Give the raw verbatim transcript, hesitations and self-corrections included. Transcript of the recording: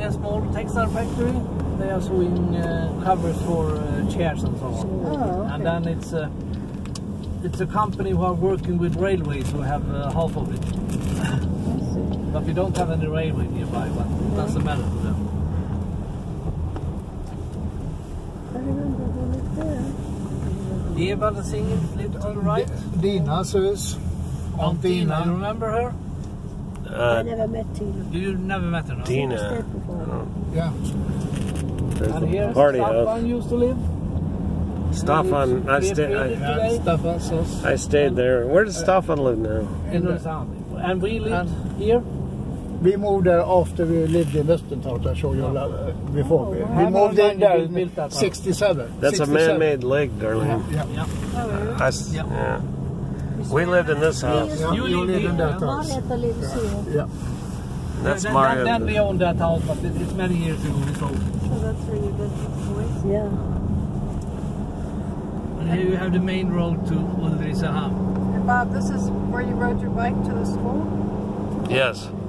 running a small textile factory. They are sewing uh, covers for uh, chairs and so on. Oh, okay. And then it's a, it's a company who are working with railways who have uh, half of it. But we don't have any railway nearby, but it doesn't matter to them. I remember who lived there. Eva, the singer, lived to the right. Dina Sus. Aunt Dina, you remember her? I Uh, never met Tina. You never met her, no? Dina. before. Yeah. There's And the here party Staffan house. used to live. Staffan, I, sta I, Yeah, Staffan Sus. I stayed there. Where does Staffan live now? In the sound. And we lived here. We moved there after we lived in Västertorp. I showed you uh, before. We, How we moved long in did you there build that in house? sixty-seven. That's a sixty-seven. man-made lake, darling. Yeah. Yeah. I s Yeah. yeah. We lived in this house. Yeah, You you live live in here, that house. Marietta lives here. Yeah. That's then, Mario. then, then we owned that house, but it, it's many years ago we sold. So that's where you did voice? Yeah. And here you have the main road to Ulricehamn. And Bob, this is where you rode your bike to the school? Yes.